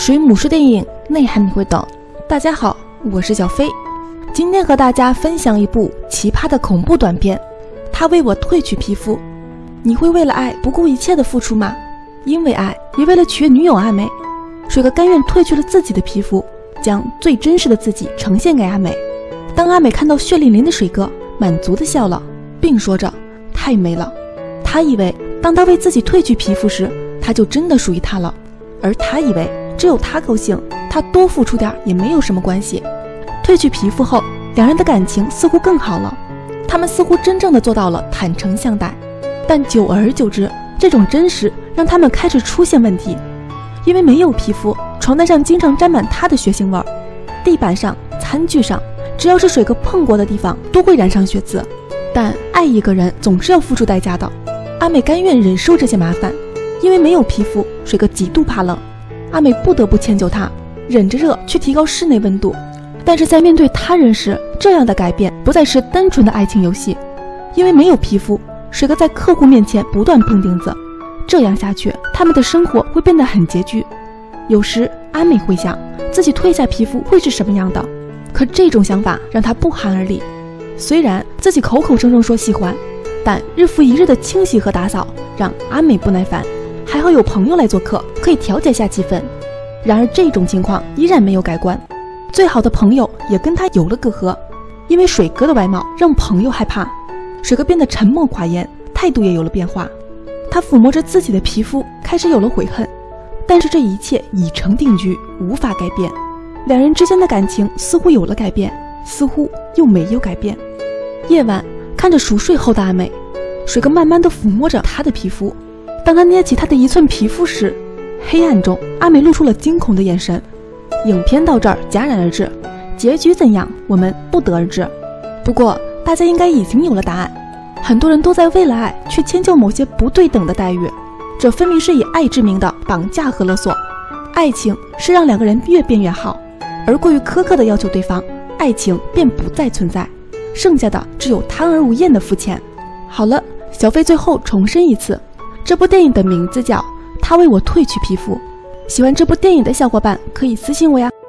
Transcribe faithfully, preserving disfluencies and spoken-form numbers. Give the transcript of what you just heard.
水母式电影内涵你会懂。大家好，我是小飞，今天和大家分享一部奇葩的恐怖短片。他为我褪去皮肤。你会为了爱不顾一切的付出吗？因为爱，也为了取悦女友阿美，水哥甘愿褪去了自己的皮肤，将最真实的自己呈现给阿美。当阿美看到血淋淋的水哥，满足的笑了，并说着太美了。他以为当他为自己褪去皮肤时，他就真的属于他了，而他以为只有他高兴，他多付出点也没有什么关系。褪去皮肤后，两人的感情似乎更好了，他们似乎真正的做到了坦诚相待。但久而久之，这种真实让他们开始出现问题。因为没有皮肤，床单上经常沾满他的血腥味儿，地板上、餐具上，只要是水哥碰过的地方都会染上血渍。但爱一个人总是要付出代价的，阿美甘愿忍受这些麻烦。因为没有皮肤，水哥极度怕冷，阿美不得不迁就他，忍着热去提高室内温度。但是在面对他人时，这样的改变不再是单纯的爱情游戏。因为没有皮肤，水哥在客户面前不断碰钉子，这样下去，他们的生活会变得很拮据。有时阿美会想，自己褪下皮肤会是什么样的，可这种想法让她不寒而栗。虽然自己口口声声说喜欢，但日复一日的清洗和打扫让阿美不耐烦，还好有朋友来做客，可以调节下气氛。然而这种情况依然没有改观，最好的朋友也跟他有了隔阂。因为水哥的外貌让朋友害怕，水哥变得沉默寡言，态度也有了变化。他抚摸着自己的皮肤，开始有了悔恨。但是这一切已成定局，无法改变。两人之间的感情似乎有了改变，似乎又没有改变。夜晚，看着熟睡后的阿美，水哥慢慢地抚摸着她的皮肤。当他捏起她的一寸皮肤时，黑暗中阿美露出了惊恐的眼神。影片到这儿戛然而止，结局怎样我们不得而知。不过大家应该已经有了答案，很多人都在为了爱去迁就某些不对等的待遇，这分明是以爱之名的绑架和勒索。爱情是让两个人越变越好，而过于苛刻的要求对方，爱情便不再存在，剩下的只有贪而无厌的肤浅。好了，小飞最后重申一次，这部电影的名字叫《他为我褪去皮肤》。喜欢这部电影的小伙伴可以私信我呀。